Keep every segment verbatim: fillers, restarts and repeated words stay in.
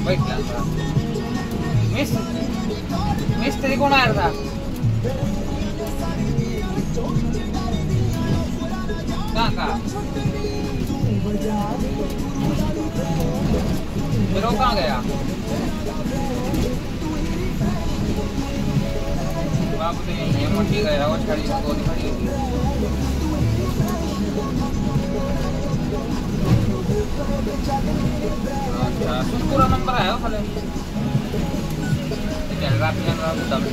बैठला miss मिस्त्री कोण आहे था कहाँ कहाँ फिर वो कहाँ गया बाप तो यही है मंडी गया वो छड़ी दो खड़ी होगी अच्छा पूरा नंबर आया खाली चल रहा है ना दम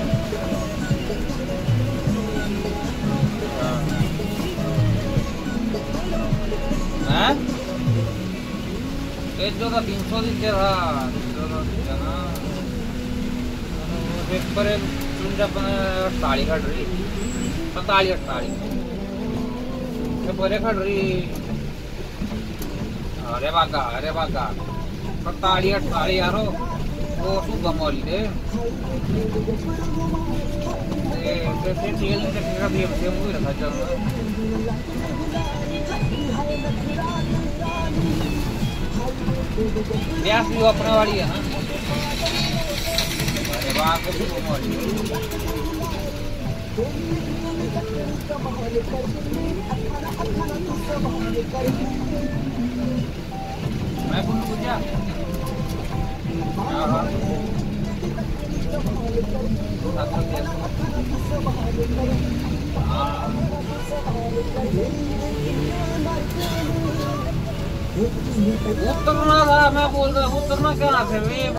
हाँ एक जो का तीन सौ दिन था जो का ना एक पर तुम जब साड़ी खड़ रही पताली अट्ठाली ये बड़े खड़ रही अरे बागा अरे बागा पताली अट्ठाली यारो वो सुबह मौली दे ये कैसे तेल नहीं चक्कर भी हमसे मुझे रखा चल ब्यास भी अपने वाली है ना अरे वाह को भी मौली मैं बोलूँ कुछ क्या उतरना था मैं बोल रहा हूँ उतरना क्या है